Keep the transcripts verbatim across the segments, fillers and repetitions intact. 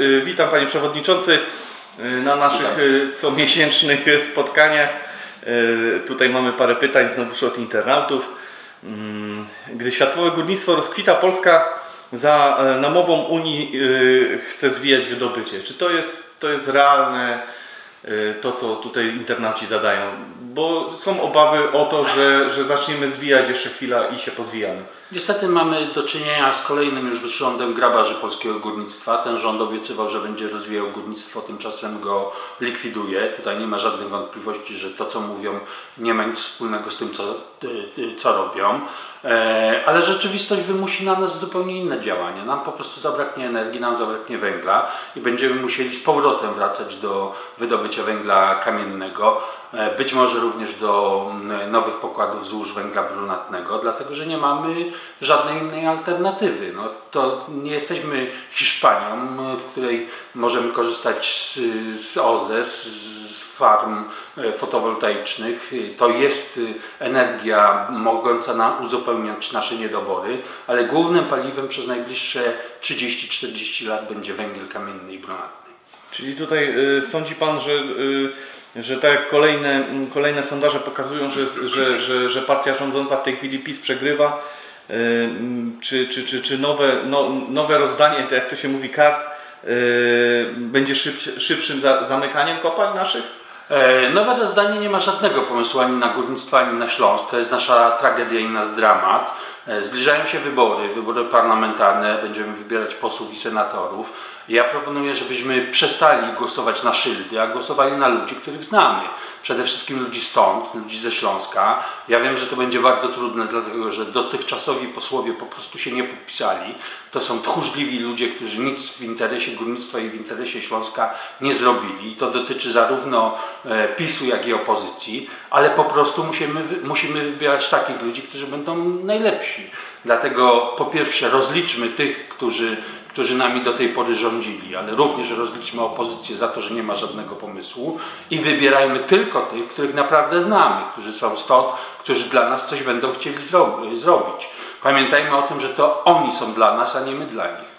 Witam Panie Przewodniczący na naszych Witam. comiesięcznych spotkaniach. Tutaj mamy parę pytań znowu od internautów. Gdy światowe górnictwo rozkwita, Polska za namową Unii chce zwijać wydobycie. Czy to jest, to jest realne, to co tutaj internauci zadają? Bo są obawy o to, że, że zaczniemy zwijać jeszcze chwila i się pozwijamy. Niestety mamy do czynienia z kolejnym już rządem grabarzy polskiego górnictwa. Ten rząd obiecywał, że będzie rozwijał górnictwo, tymczasem go likwiduje. Tutaj nie ma żadnych wątpliwości, że to co mówią nie ma nic wspólnego z tym co, co robią. Ale rzeczywistość wymusi na nas zupełnie inne działania. Nam po prostu zabraknie energii, nam zabraknie węgla i będziemy musieli z powrotem wracać do wydobycia węgla kamiennego. Być może również do nowych pokładów złóż węgla brunatnego, dlatego że nie mamy żadnej innej alternatywy. No, to nie jesteśmy Hiszpanią, w której możemy korzystać z, z O Z E, z farm fotowoltaicznych. To jest energia mogąca na, uzupełniać nasze niedobory, ale głównym paliwem przez najbliższe trzydzieści czterdzieści lat będzie węgiel kamienny i brunatny. Czyli tutaj y, sądzi Pan, że y, że tak jak kolejne, kolejne sondaże pokazują, że, że, że, że partia rządząca w tej chwili PiS przegrywa, yy, czy, czy, czy, czy nowe, no, nowe rozdanie, jak to się mówi, kart, yy, będzie szybci, szybszym za, zamykaniem kopalń naszych? E, nowe rozdanie nie ma żadnego pomysłu ani na górnictwo, ani na Śląsk. To jest nasza tragedia i nasz dramat. E, zbliżają się wybory, wybory parlamentarne, będziemy wybierać posłów i senatorów. Ja proponuję, żebyśmy przestali głosować na szyldy, a głosowali na ludzi, których znamy. Przede wszystkim ludzi stąd, ludzi ze Śląska. Ja wiem, że to będzie bardzo trudne, dlatego że dotychczasowi posłowie po prostu się nie podpisali. To są tchórzliwi ludzie, którzy nic w interesie górnictwa i w interesie Śląska nie zrobili. I to dotyczy zarówno PiS-u, jak i opozycji, ale po prostu musimy, musimy wybierać takich ludzi, którzy będą najlepsi. Dlatego po pierwsze rozliczmy tych, którzy którzy nami do tej pory rządzili, ale również rozliczmy opozycję za to, że nie ma żadnego pomysłu i wybierajmy tylko tych, których naprawdę znamy, którzy są stąd, którzy dla nas coś będą chcieli zro- zrobić. Pamiętajmy o tym, że to oni są dla nas, a nie my dla nich.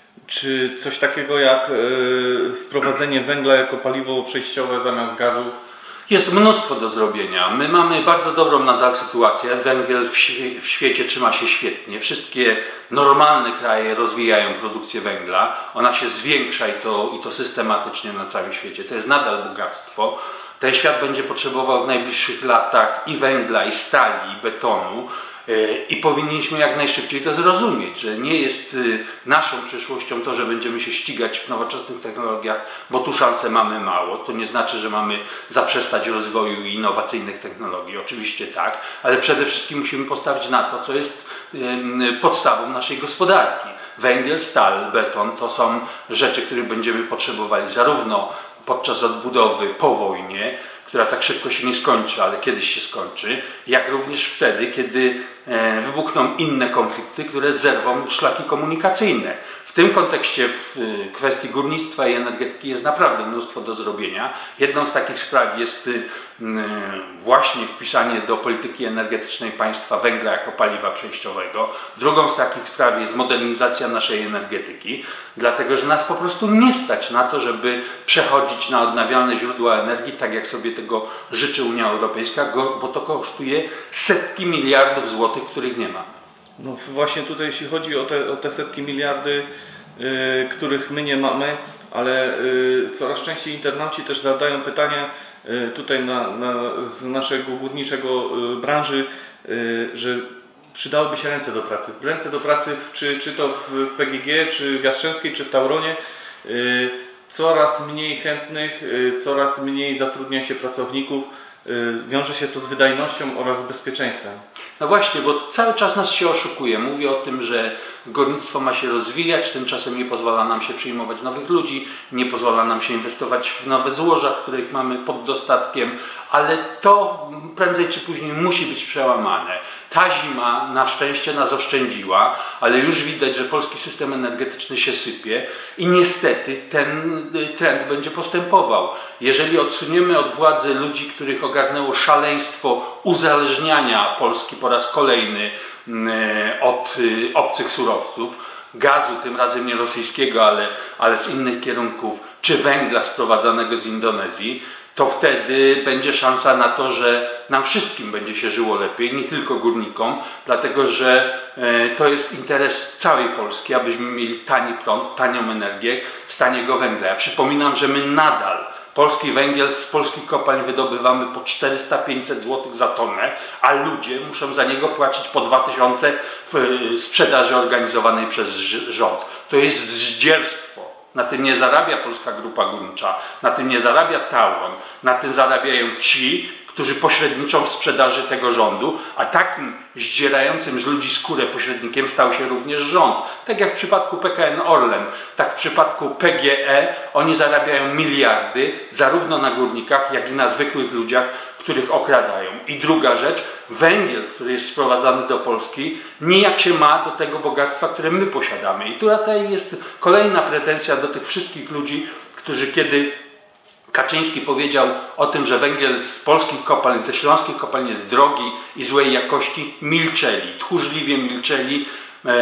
Czy coś takiego jak yy, wprowadzenie węgla jako paliwo przejściowe zamiast gazu? Jest mnóstwo do zrobienia. My mamy bardzo dobrą nadal sytuację. Węgiel w, świe- w świecie trzyma się świetnie. Wszystkie normalne kraje rozwijają produkcję węgla. Ona się zwiększa i to, i to systematycznie na całym świecie. To jest nadal bogactwo. Ten świat będzie potrzebował w najbliższych latach i węgla, i stali, i betonu. I powinniśmy jak najszybciej to zrozumieć, że nie jest naszą przyszłością to, że będziemy się ścigać w nowoczesnych technologiach, bo tu szanse mamy mało. To nie znaczy, że mamy zaprzestać rozwoju innowacyjnych technologii. Oczywiście tak, ale przede wszystkim musimy postawić na to, co jest podstawą naszej gospodarki. Węgiel, stal, beton to są rzeczy, które będziemy potrzebowali zarówno podczas odbudowy po wojnie, która tak szybko się nie skończy, ale kiedyś się skończy, jak również wtedy, kiedy wybuchną inne konflikty, które zerwą szlaki komunikacyjne. W tym kontekście w kwestii górnictwa i energetyki jest naprawdę mnóstwo do zrobienia. Jedną z takich spraw jest właśnie wpisanie do polityki energetycznej państwa węgla jako paliwa przejściowego. Drugą z takich spraw jest modernizacja naszej energetyki, dlatego że nas po prostu nie stać na to, żeby przechodzić na odnawialne źródła energii, tak jak sobie tego życzy Unia Europejska, bo to kosztuje setki miliardów złotych, których nie ma. No właśnie tutaj jeśli chodzi o te, o te setki miliardy, yy, których my nie mamy, ale yy, coraz częściej internauci też zadają pytania yy, tutaj na, na, z naszego górniczego yy, branży, yy, że przydałyby się ręce do pracy. Ręce do pracy w, czy, czy to w P G G, czy w Jastrzębskiej, czy w Tauronie. Yy, coraz mniej chętnych, yy, coraz mniej zatrudnia się pracowników. Wiąże się to z wydajnością oraz z bezpieczeństwem. No właśnie, bo cały czas nas się oszukuje. Mówię o tym, że górnictwo ma się rozwijać, tymczasem nie pozwala nam się przyjmować nowych ludzi, nie pozwala nam się inwestować w nowe złoża, których mamy pod dostatkiem, ale to prędzej czy później musi być przełamane. Ta zima na szczęście nas oszczędziła, ale już widać, że polski system energetyczny się sypie i niestety ten trend będzie postępował. Jeżeli odsuniemy od władzy ludzi, których ogarnęło szaleństwo uzależniania Polski po raz kolejny od obcych surowców, gazu, tym razem nie rosyjskiego, ale, ale z innych kierunków, czy węgla sprowadzanego z Indonezji, to wtedy będzie szansa na to, że nam wszystkim będzie się żyło lepiej, nie tylko górnikom, dlatego że to jest interes całej Polski, abyśmy mieli tani prąd, tanią energię z taniego węgla. Ja przypominam, że my nadal polski węgiel z polskich kopalń wydobywamy po czterysta pięćset złotych za tonę, a ludzie muszą za niego płacić po dwa tysiące w sprzedaży organizowanej przez rząd. To jest zdzierstwo. Na tym nie zarabia Polska Grupa Górnicza, na tym nie zarabia Tauron, na tym zarabiają ci, którzy pośredniczą w sprzedaży tego rządu, a takim zdzierającym z ludzi skórę pośrednikiem stał się również rząd. Tak jak w przypadku P K N Orlen, tak w przypadku P G E, oni zarabiają miliardy zarówno na górnikach, jak i na zwykłych ludziach, których okradają. I druga rzecz, węgiel, który jest sprowadzany do Polski, nijak się ma do tego bogactwa, które my posiadamy. I tutaj jest kolejna pretensja do tych wszystkich ludzi, którzy kiedy Kaczyński powiedział o tym, że węgiel z polskich kopalń, ze śląskich kopalń jest drogi i złej jakości, milczeli, tchórzliwie milczeli, e,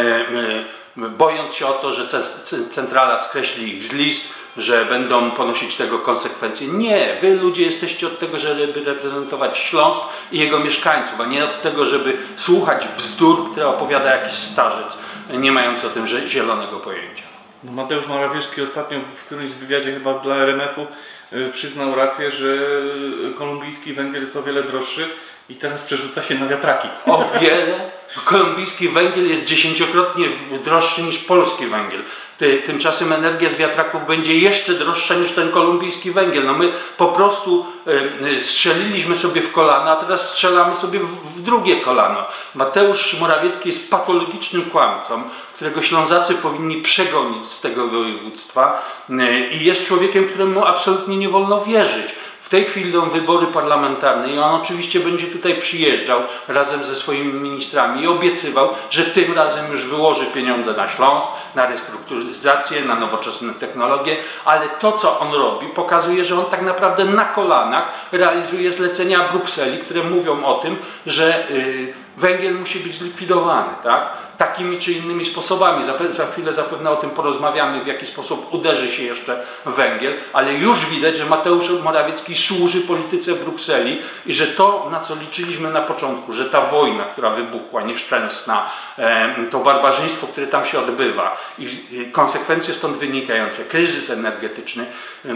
e, bojąc się o to, że centrala skreśli ich z list, że będą ponosić tego konsekwencje. Nie, wy ludzie jesteście od tego, żeby reprezentować Śląsk i jego mieszkańców, a nie od tego, żeby słuchać bzdur, które opowiada jakiś starzec, nie mając o tym zielonego pojęcia. No Mateusz Morawiecki ostatnio w którymś wywiadzie chyba dla R M F-u przyznał rację, że kolumbijski węgiel jest o wiele droższy i teraz przerzuca się na wiatraki. O wiele? Kolumbijski węgiel jest dziesięciokrotnie droższy niż polski węgiel. Ty, tymczasem energia z wiatraków będzie jeszcze droższa niż ten kolumbijski węgiel. No my po prostu y, strzeliliśmy sobie w kolano, a teraz strzelamy sobie w, w drugie kolano. Mateusz Morawiecki jest patologicznym kłamcą, którego Ślązacy powinni przegonić z tego województwa y, i jest człowiekiem, któremu absolutnie nie wolno wierzyć. W tej chwili idą wybory parlamentarne i on oczywiście będzie tutaj przyjeżdżał razem ze swoimi ministrami i obiecywał, że tym razem już wyłoży pieniądze na Śląsk, na restrukturyzację, na nowoczesne technologie, ale to, co on robi, pokazuje, że on tak naprawdę na kolanach realizuje zlecenia Brukseli, które mówią o tym, że yy, węgiel musi być zlikwidowany, tak? Takimi czy innymi sposobami. Za, za chwilę zapewne o tym porozmawiamy, w jaki sposób uderzy się jeszcze węgiel, ale już widać, że Mateusz Morawiecki służy polityce Brukseli i że to, na co liczyliśmy na początku, że ta wojna, która wybuchła, nieszczęsna, e, to barbarzyństwo, które tam się odbywa i e, konsekwencje stąd wynikające, kryzys energetyczny, e, e,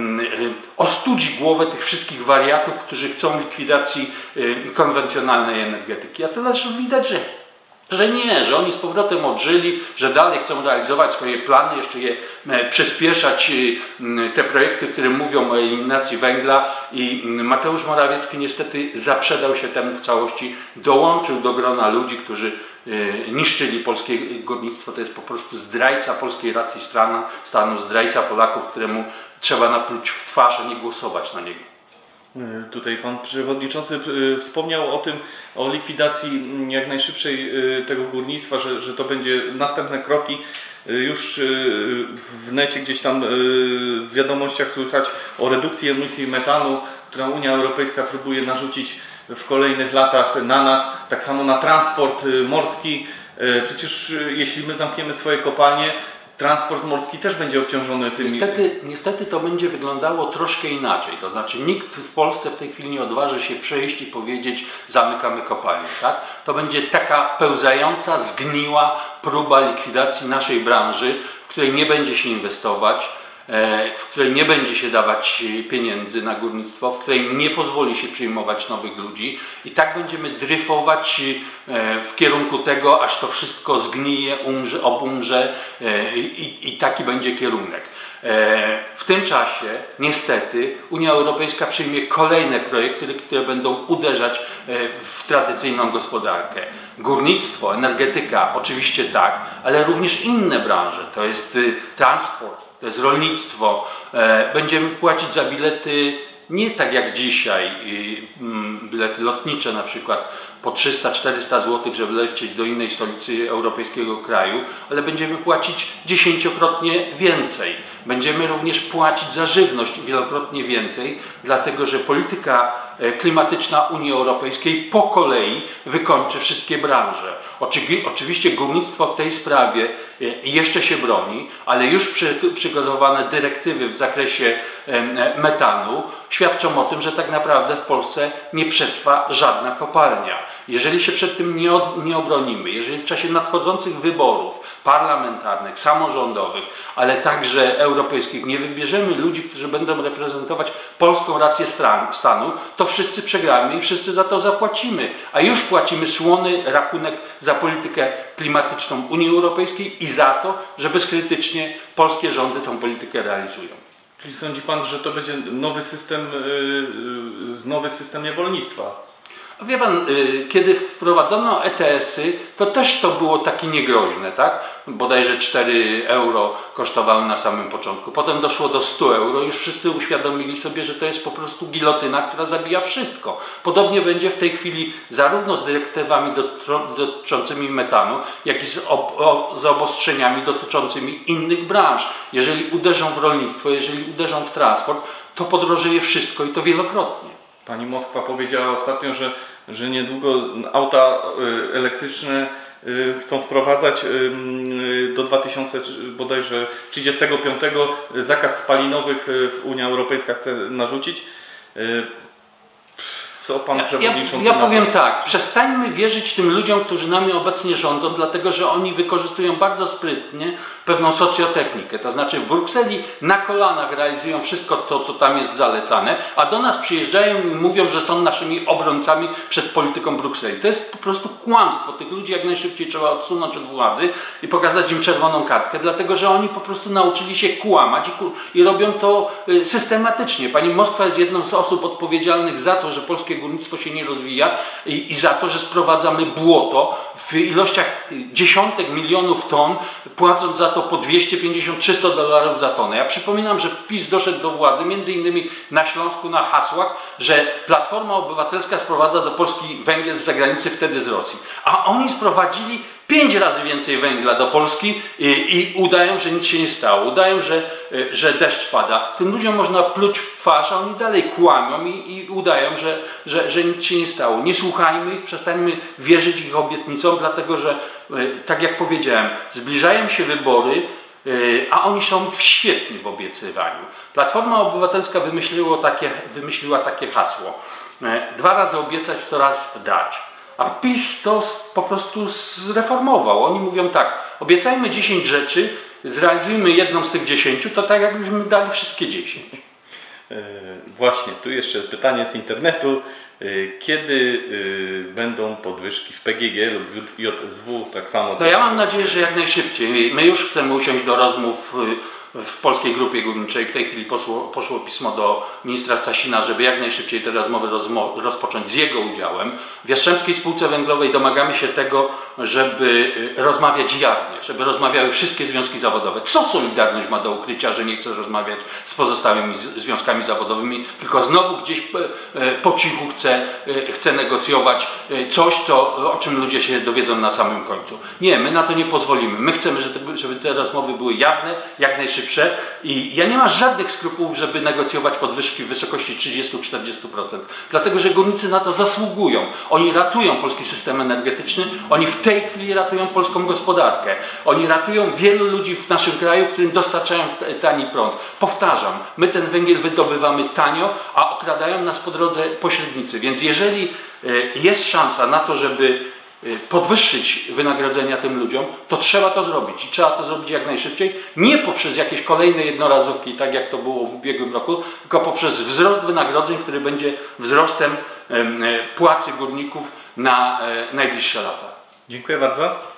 ostudzi głowę tych wszystkich wariatów, którzy chcą likwidacji e, konwencjonalnej energetyki. A to też widać, że że nie, że oni z powrotem odżyli, że dalej chcą realizować swoje plany, jeszcze je przyspieszać, te projekty, które mówią o eliminacji węgla i Mateusz Morawiecki niestety zaprzedał się temu w całości, dołączył do grona ludzi, którzy niszczyli polskie górnictwo. To jest po prostu zdrajca polskiej racji stanu, stanu zdrajca Polaków, któremu trzeba napluć w twarz, a nie głosować na niego. Tutaj pan przewodniczący wspomniał o tym, o likwidacji jak najszybszej tego górnictwa, że, że to będzie następne kroki. Już w necie gdzieś tam w wiadomościach słychać o redukcji emisji metanu, którą Unia Europejska próbuje narzucić w kolejnych latach na nas, tak samo na transport morski. Przecież jeśli my zamkniemy swoje kopalnie, transport morski też będzie obciążony tymi... Niestety, niestety to będzie wyglądało troszkę inaczej. To znaczy nikt w Polsce w tej chwili nie odważy się przejść i powiedzieć zamykamy kopalnię. Tak? To będzie taka pełzająca, zgniła próba likwidacji naszej branży, w której nie będzie się inwestować, w której nie będzie się dawać pieniędzy na górnictwo, w której nie pozwoli się przyjmować nowych ludzi i tak będziemy dryfować w kierunku tego, aż to wszystko zgnije, umrze, obumrze i, i taki będzie kierunek. W tym czasie niestety Unia Europejska przyjmie kolejne projekty, które będą uderzać w tradycyjną gospodarkę. Górnictwo, energetyka, oczywiście tak, ale również inne branże, to jest transport, to jest rolnictwo. Będziemy płacić za bilety nie tak jak dzisiaj, bilety lotnicze na przykład po trzysta czterysta złotych, żeby lecieć do innej stolicy europejskiego kraju, ale będziemy płacić dziesięciokrotnie więcej. Będziemy również płacić za żywność wielokrotnie więcej, dlatego że polityka klimatyczna Unii Europejskiej po kolei wykończy wszystkie branże. Oczywiście górnictwo w tej sprawie jeszcze się broni, ale już przy, przygotowane dyrektywy w zakresie metanu świadczą o tym, że tak naprawdę w Polsce nie przetrwa żadna kopalnia. Jeżeli się przed tym nie, od, nie obronimy, jeżeli w czasie nadchodzących wyborów parlamentarnych, samorządowych, ale także europejskich nie wybierzemy ludzi, którzy będą reprezentować polską rację stanu, to wszyscy przegramy i wszyscy za to zapłacimy. A już płacimy słony rachunek za politykę klimatyczną Unii Europejskiej i za to, że bezkrytycznie polskie rządy tą politykę realizują. Czyli sądzi Pan, że to będzie nowy system, yy, nowy system niewolnictwa? Wie Pan, kiedy wprowadzono E T S-y, to też to było takie niegroźne, tak? Bodajże cztery euro kosztowały na samym początku. Potem doszło do stu euro. Już wszyscy uświadomili sobie, że to jest po prostu gilotyna, która zabija wszystko. Podobnie będzie w tej chwili zarówno z dyrektywami dotyczącymi metanu, jak i z, ob z obostrzeniami dotyczącymi innych branż. Jeżeli uderzą w rolnictwo, jeżeli uderzą w transport, to podrożeje wszystko i to wielokrotnie. Pani Moskwa powiedziała ostatnio, że, że niedługo auta elektryczne chcą wprowadzać do dwa tysiące bodajże trzydziestego piątego zakaz spalinowych Unia Europejska chce narzucić. Co Pan Przewodniczący Ja, ja powiem na to? tak, przestańmy wierzyć tym ludziom, którzy nami obecnie rządzą, dlatego że oni wykorzystują bardzo sprytnie pewną socjotechnikę. To znaczy w Brukseli na kolanach realizują wszystko to, co tam jest zalecane, a do nas przyjeżdżają i mówią, że są naszymi obrońcami przed polityką Brukseli. To jest po prostu kłamstwo. Tych ludzi jak najszybciej trzeba odsunąć od władzy i pokazać im czerwoną kartkę, dlatego że oni po prostu nauczyli się kłamać i, i robią to systematycznie. Pani Moskwa jest jedną z osób odpowiedzialnych za to, że polskie górnictwo się nie rozwija i, i za to, że sprowadzamy błoto w ilościach dziesiątek milionów ton, płacąc za to po dwieście pięćdziesiąt do trzystu dolarów za tonę. Ja przypominam, że PiS doszedł do władzy między innymi na Śląsku na hasłach, że Platforma Obywatelska sprowadza do Polski węgiel z zagranicy, wtedy z Rosji. A oni sprowadzili pięć razy więcej węgla do Polski i, i udają, że nic się nie stało. Udają, że, że deszcz pada. Tym ludziom można pluć w twarz, a oni dalej kłamią i, i udają, że, że, że nic się nie stało. Nie słuchajmy ich, przestańmy wierzyć ich obietnicom, dlatego że, tak jak powiedziałem, zbliżają się wybory, a oni są świetni w obiecywaniu. Platforma Obywatelska wymyśliła takie, wymyśliła takie hasło. Dwa razy obiecać, to raz dać. A PiS to po prostu zreformował. Oni mówią tak, obiecajmy dziesięć rzeczy, zrealizujmy jedną z tych dziesięciu, to tak jakbyśmy dali wszystkie dziesięć. Właśnie, tu jeszcze pytanie z internetu. Kiedy będą podwyżki w P G G lub J S W tak samo? No ja mam nadzieję, że jak najszybciej. My już chcemy usiąść do rozmów w Polskiej Grupie Górniczej. W tej chwili poszło, poszło pismo do ministra Sasina, żeby jak najszybciej te rozmowy rozmo rozpocząć z jego udziałem. W Jastrzębskiej Spółce Węglowej domagamy się tego, żeby rozmawiać jawnie, żeby rozmawiały wszystkie związki zawodowe. Co Solidarność ma do ukrycia, że nie chce rozmawiać z pozostałymi związkami zawodowymi, tylko znowu gdzieś po cichu chce, chce negocjować coś, co, o czym ludzie się dowiedzą na samym końcu. Nie, my na to nie pozwolimy. My chcemy, żeby te rozmowy były jawne, jak najszybciej. I ja nie mam żadnych skrupułów, żeby negocjować podwyżki w wysokości trzydzieści do czterdziestu procent. Dlatego, że górnicy na to zasługują. Oni ratują polski system energetyczny, oni w tej chwili ratują polską gospodarkę. Oni ratują wielu ludzi w naszym kraju, którym dostarczają tani prąd. Powtarzam, my ten węgiel wydobywamy tanio, a okradają nas po drodze pośrednicy. Więc jeżeli jest szansa na to, żeby podwyższyć wynagrodzenia tym ludziom, to trzeba to zrobić i trzeba to zrobić jak najszybciej, nie poprzez jakieś kolejne jednorazówki, tak jak to było w ubiegłym roku, tylko poprzez wzrost wynagrodzeń, który będzie wzrostem płacy górników na najbliższe lata. Dziękuję bardzo.